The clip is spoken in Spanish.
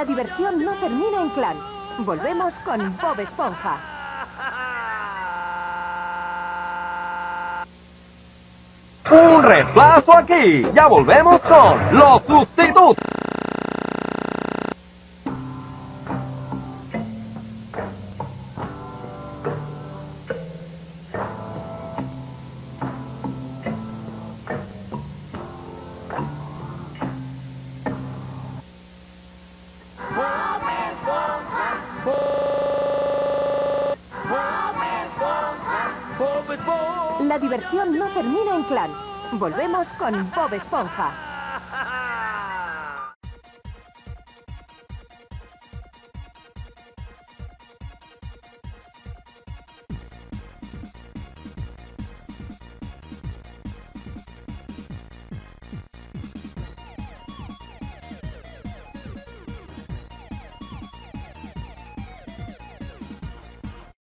La diversión no termina en Clan. Volvemos con Bob Esponja. ¡Un reemplazo aquí! ¡Ya volvemos con los sustitutos! La diversión no termina en Clan. Volvemos con Bob Esponja.